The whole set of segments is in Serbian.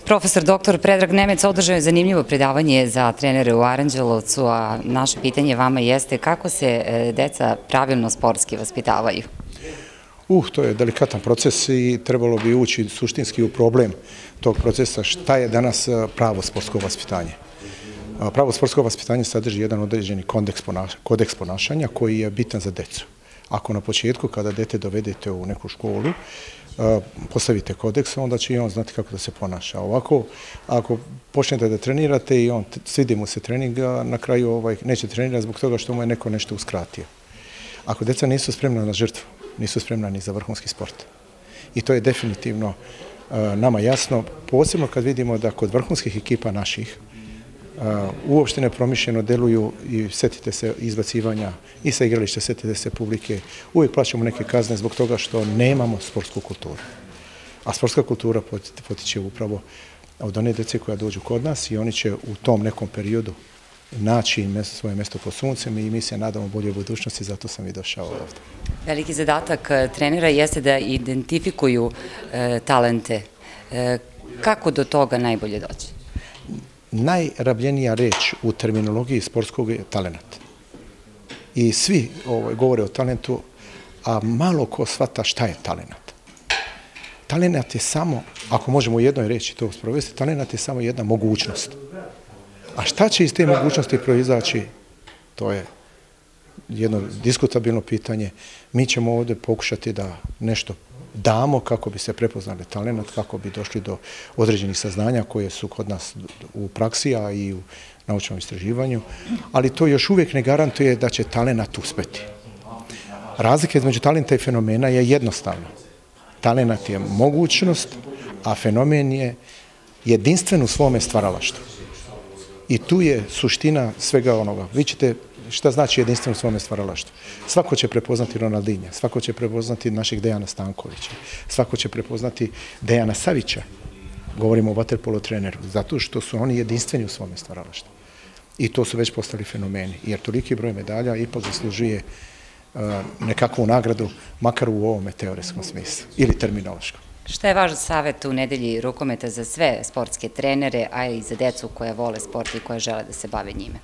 Profesor dr. Predrag Nemec održao je zanimljivo predavanje za trenere u Aranđelovcu, a naše pitanje vama jeste kako se deca pravilno sportski vaspitavaju? To je delikatan proces i trebalo bi ući suštinski u problem tog procesa. Šta je danas pravo sportsko vaspitanje? Pravo sportsko vaspitanje sadrži jedan određeni kodeks ponašanja koji je bitan za decu. Ako na početku, kada dete dovedete u neku školu, postavite kodeks, onda će i on znati kako da se ponaša. Ovako, ako počnete da trenirate i on svidi mu se trening, na kraju neće trenirati zbog toga što mu je neko nešto uskratio. Ako deca nisu spremna na žrtvu, nisu spremna ni za vrhunski sport. I to je definitivno nama jasno, posebno kad vidimo da kod vrhunskih ekipa naših uopšte nepromišljeno deluju i setite se izbacivanja i sa igrališta, setite se publike. Uvijek plaćamo neke kazne zbog toga što nemamo sportsku kulturu. A sportska kultura potiče upravo od one dece koja dođu kod nas i oni će u tom nekom periodu naći svoje mesto pod suncem i mi se nadamo boljoj budućnosti, zato sam i došao ovdje. Veliki zadatak trenera jeste da identifikuju talente. Kako do toga najbolje doći? Najrabljenija reč u terminologiji sportskog je talenat. I svi govore o talentu, a malo ko shvata šta je talenat. Talenat je samo, ako možemo u jednoj reči to sprovesti, talenat je samo jedna mogućnost. A šta će iz te mogućnosti proizaći, to je jedno diskutabilno pitanje. Mi ćemo ovdje pokušati da nešto damo kako bi se prepoznali talenat, kako bi došli do određenih saznanja koje su kod nas u praksi, a i u naučnom istraživanju, ali to još uvijek ne garantuje da će talenat uspeti. Razlika između talenta i fenomena je jednostavna. Talenat je mogućnost, a fenomen je jedinstven u svome stvaralaštvu. I tu je suština svega onoga. Vi ćete šta znači jedinstven u svome stvaralaštvu. Svako će prepoznati Ronaldinha, svako će prepoznati našeg Dejana Stankovića, svako će prepoznati Dejana Savića, govorimo o vaterpolo treneru, zato što su oni jedinstveni u svome stvaralaštvu. I to su već postali fenomeni, jer toliki broj medalja ipak zaslužuje nekakvu nagradu, makar u ovome teoretskom smislu ili terminološkom. Šta je vaš savjet u nedelji rukometa za sve sportske trenere, a i za decu koja vole sport i koja žele da se bave njime?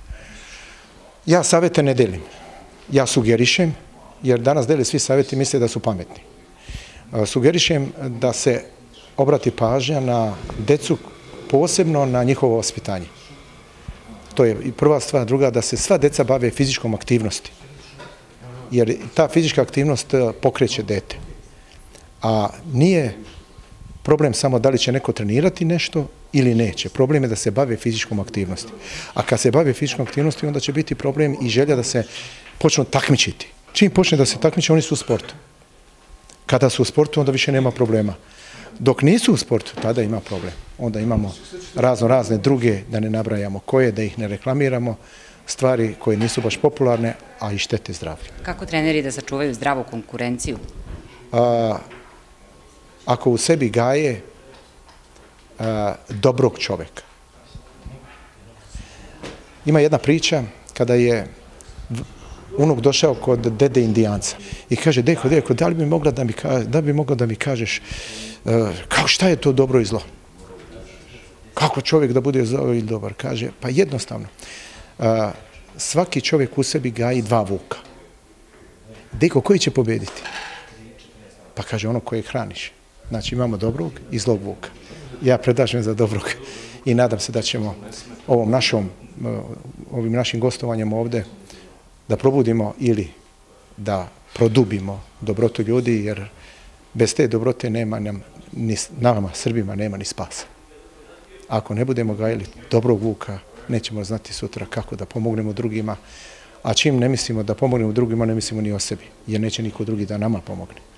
Ja savjete ne delim. Ja sugerišem, jer danas dele svi savjeti misle da su pametni. Sugerišem da se obrati pažnja na decu, posebno na njihovo vaspitanje. To je prva stvar. Druga, da se sva deca bave fizičkom aktivnosti. Jer ta fizička aktivnost pokreće dete. A nije problem samo da li će neko trenirati nešto ili neće. Problem je da se bave fizičkom aktivnosti. A kad se bave fizičkom aktivnosti, onda će biti problem i želja da se počnu takmičiti. Čim počne da se takmiče, oni su u sportu. Kada su u sportu, onda više nema problema. Dok nisu u sportu, tada ima problem. Onda imamo razne druge, da ne nabrajamo koje, da ih ne reklamiramo, stvari koje nisu baš popularne, a i štete zdravlju. Kako treneri da sačuvaju zdravu konkurenciju? Ako u sebi gaje dobrog čoveka. Ima jedna priča kada je unuk došao kod dede Indijanca i kaže, deko, da li bi mogao da mi kažeš šta je to dobro i zlo? Kako čovjek da bude zlo ili dobar? Kaže, pa jednostavno. Svaki čovjek u sebi gaji dva vuka. Deko, koji će pobediti? Pa kaže, ono kojeg hraniš. Znači imamo dobrog i zlog vuka. Ja predlažem za dobrog i nadam se da ćemo ovim našim gostovanjem ovdje da probudimo ili da produbimo dobrotu ljudi, jer bez te dobrote nama Srbima nema ni spasa. Ako ne budemo gajili dobrog vuka, nećemo znati sutra kako da pomognemo drugima, a čim ne mislimo da pomognemo drugima, ne mislimo ni o sebi, jer neće niko drugi da nama pomogne.